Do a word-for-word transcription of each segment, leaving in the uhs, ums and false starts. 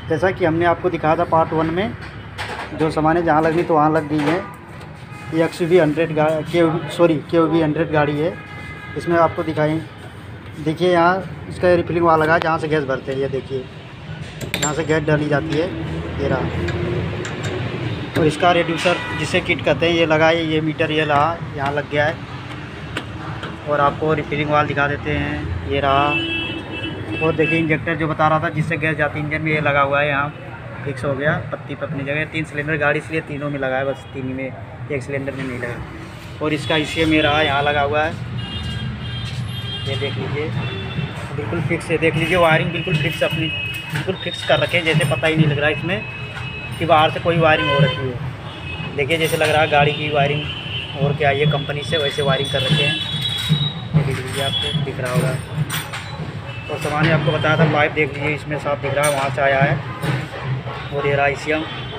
जैसा कि हमने आपको दिखाया था पार्ट वन में, जो सामानें जहाँ लगनी तो वहाँ लग गई है। ये एक्स यू वी हंड्रेड गा के सॉरी के यू वी हंड्रेड गाड़ी है। इसमें आपको दिखाएं, देखिए यहाँ इसका रिफिलिंग वाला लगा है जहाँ से गैस भरते हैं। ये देखिए यहाँ से गैस डाली जाती है, ये रहा। और इसका रेड्यूसर जिसे किट कहते हैं ये लगा है, ये मीटर ये रहा यहाँ लग गया है। और आपको रिफिलिंग वाल दिखा देते हैं, ये रहा। और देखिए इंजेक्टर जो बता रहा था जिससे गैस जाती है इंजन में, ये लगा हुआ है यहाँ, फिक्स हो गया पत्ती पर अपनी जगह। तीन सिलेंडर गाड़ी इसलिए तीनों में लगा है, बस तीन ही में, एक सिलेंडर में नहीं लगा। और इसका इसी में रहा यहाँ लगा हुआ है, ये देख लीजिए बिल्कुल फिक्स है। देख लीजिए वायरिंग बिल्कुल फिक्स, अपनी बिल्कुल फिक्स कर रखे हैं, जैसे पता ही नहीं लग रहा है इसमें कि बाहर से कोई वायरिंग हो रखी है। देखिए जैसे लग रहा है गाड़ी की वायरिंग और क्या ये कंपनी से वैसे वायरिंग कर रखे हैं। ये देख लीजिए आपको दिख रहा होगा। और सामान आपको बताया था, पाइप देख लीजिए इसमें साफ दिख रहा है, वहाँ से आया है। और ये रहा ईसीएम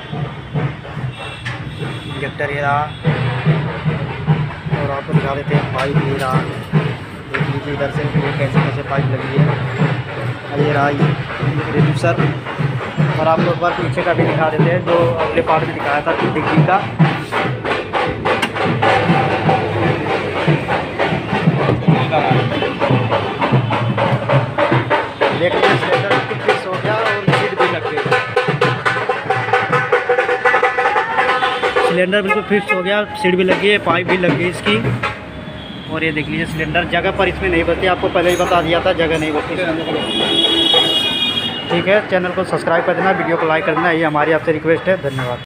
इंजेक्टर, ये रहा। और आपको दिखा देते हैं पाइप, ये रहा, देख लीजिए इधर से ये कैसे कैसे पाइप लगी है। ये रहा रेड्यूसर। और आपको एक बार पीछे का भी दिखा देते हैं, जो अगले पार्ट में दिखाया था डिग्गी का। देख लीजिए सिलेंडर बिल्कुल फिक्स हो गया और सीट भी लग गई। सिलेंडर बिल्कुल फिक्स हो गया, सीट भी लग गई है, पाइप भी लग गई इसकी। और ये देख लीजिए सिलेंडर जगह पर इसमें नहीं बचती, आपको पहले ही बता दिया था जगह नहीं बचती। ठीक है, चैनल को सब्सक्राइब कर देना, वीडियो को लाइक कर देना, ये हमारी आपसे रिक्वेस्ट है। धन्यवाद।